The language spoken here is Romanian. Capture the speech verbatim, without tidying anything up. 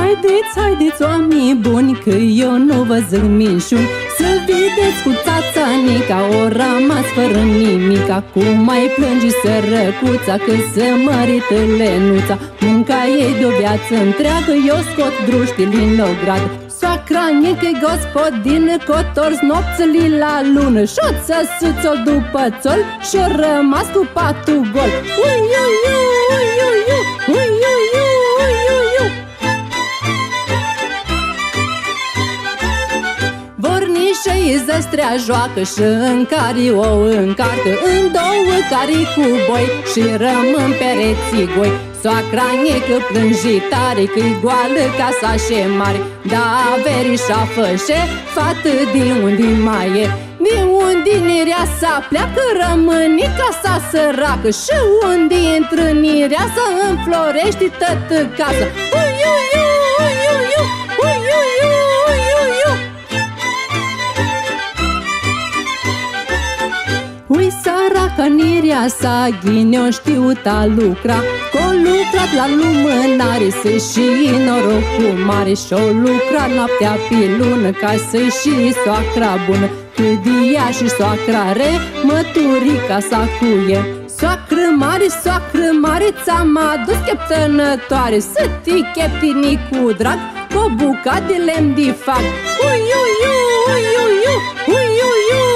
Haideți, haideți, oameni buni, că eu nu vă zic minciuni. Să vedeți cu țațanica, o rămas fără nimic. Acum mai plânge sărăcuța, că se mărită lenuța. Munca ei de o viață întreagă, eu scot druștii din ogradă. Soacra nică-i gospodină, cotorzi nopțălii la lună. Și-o țăsâț-o după țol, și-o rămas cu patul gol. Ui, ui, ui, ui, ui, ui, ui, ui, ui, ui. Vornișă-i zăstrea joacă și în cari o încarcă, în două cari cu boi și rămân pereții goi. Soacra nică plânjitare, că-i goală casa și mare, da verișa fășe, fată din unde mai e. Din unde nireasa pleacă, rămâne casa săracă, și unde intră nireasa, înflorește tătă casa. Ui, ui, ui, ui, ui, ui, ui, ui, ui, ui. Ui, săraca nireasa, ghineo știut a lucra, că-o lucrat la lumânare, să-i și norocul mare, și-o lucrat noaptea pe lună, ca să-i și soacra bună. Cât de ea și soacra re, măturica sa cu e. Soacră mare, soacră mare, ți-am adus cheptănătoare, să te cheptini cu drag, cu o bucată de lemn de fac. Ui, ui, ui, ui, ui, ui, ui, ui.